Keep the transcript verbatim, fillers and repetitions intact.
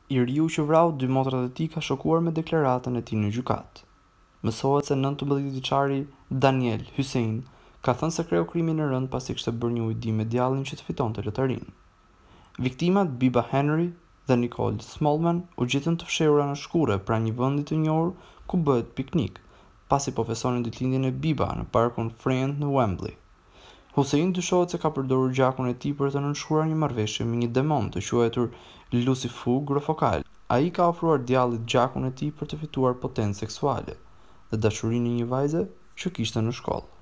I riu që vrau dy motrat e tij ka shokuar me deklaratën e tij në gjykatë. Mësohet se nëntëmbëdhjetë vjeçari Danyal Hussein ka thënë se kreu krimin e rëndë pasi kishte bërë një ujdi me djallin që të fitonte lotarinë. Viktimat Biba Henry dhe Nicole Smallman u gjetën të fshehura në shkure pranë një vendi të njohur ku bëhet piknik, pasi po festonin ditëlindjen e Biba në parkun Friend në Wembley. Hussein dyshohet se ka përdorur gjakun e tij për të nënshkruar një marrëveshje me një demon të quajtur Lucifu Grofokal. Ai ka ofruar djallit gjakun e tij për të fituar potencë seksuale dhe dashurinë e një vajze që kishte në shkollë.